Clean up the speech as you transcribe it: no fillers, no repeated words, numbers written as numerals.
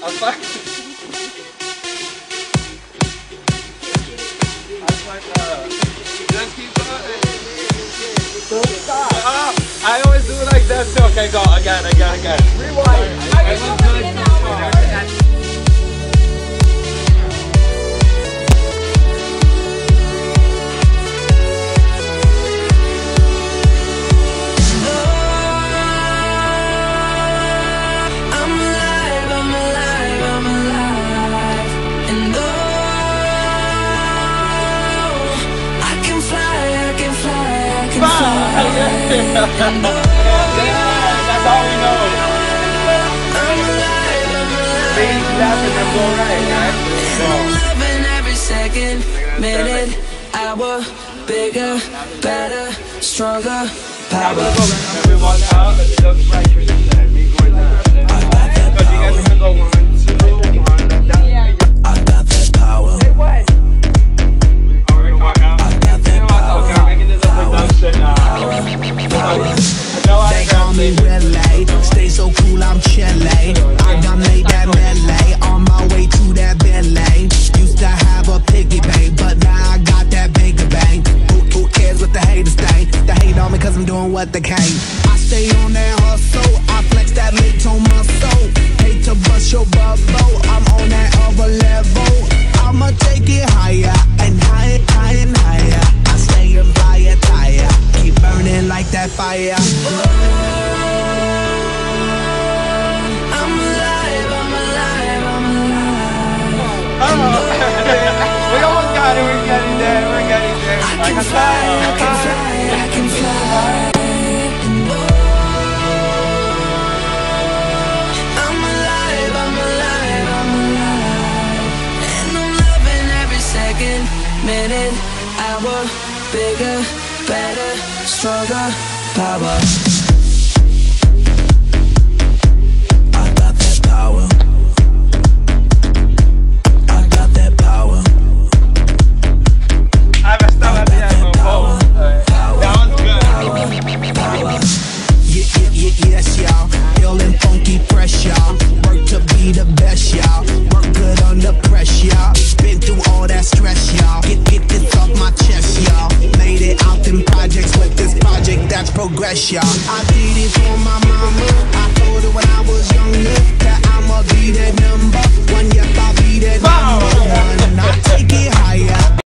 Don't stop. I always do it like that too. Okay, go again. Rewind. That's all we know. Please laugh and go right, I'm loving every second, minute, hour, bigger, better, stronger, power. Everyone out, look right through the side. Me going down. Because you guys can go 1, 2, 1. I got that power. Hey, what? Alright, walk out. I got that power. Okay, we're making this a production now. They call me Relay, stay so cool, I'm Chile. I done made that melee, on my way to that Bentley. Used to have a piggy bank, but now I got that bigger bank. Who cares what the haters think? They hate on me cause I'm doing what they can. I stay on that hustle, I flex that mid-tone muscle. Hate to bust your bubble, I'm on that other level. I'ma take it higher and higher, higher and higher. I stay in fire tire, keep burning like that fire. I'm alive, I'm alive, I'm alive. We almost got it. We're getting there. I can fly, I can fly, I can fly. I'm alive, I'm alive, I'm alive. And I'm loving every second, minute, hour, bigger, better, stronger, power. I got that power. I got that power. I messed up at the end of Power. That was good. Power. Yes, y'all. Feeling funky, fresh, y'all. Work to be the best, y'all. Work good under pressure, y'all. Been through all that stress, y'all. Get this off my chest, y'all. Made it out in projects with this project that's progress, y'all. I